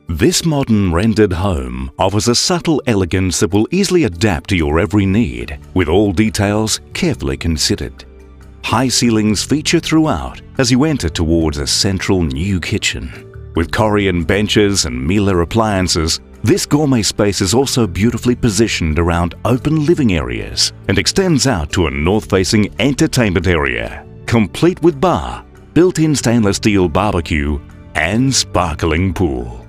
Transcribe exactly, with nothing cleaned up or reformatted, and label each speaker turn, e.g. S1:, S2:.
S1: This modern rendered home offers a subtle elegance that will easily adapt to your every need, with all details carefully considered. High ceilings feature throughout as you enter towards a central new kitchen. With Korean benches and Miele appliances, this gourmet space is also beautifully positioned around open living areas and extends out to a north-facing entertainment area, complete with bar, built-in stainless steel barbecue and sparkling pool.